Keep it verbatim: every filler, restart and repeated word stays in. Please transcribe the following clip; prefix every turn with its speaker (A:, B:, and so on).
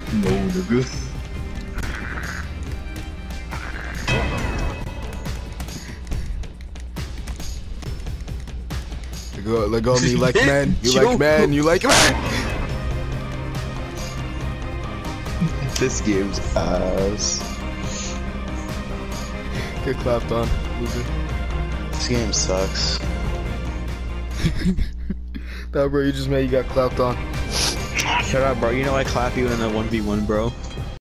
A: No, nigga.
B: Let go, let go of me, you like man. You like man. You like man.
A: This game's ass.
B: Get clapped on, loser.
A: This game sucks.
B: Nah, bro, you just made you got clapped on.
C: Shut up, bro. You know I clap you in a one v one, bro.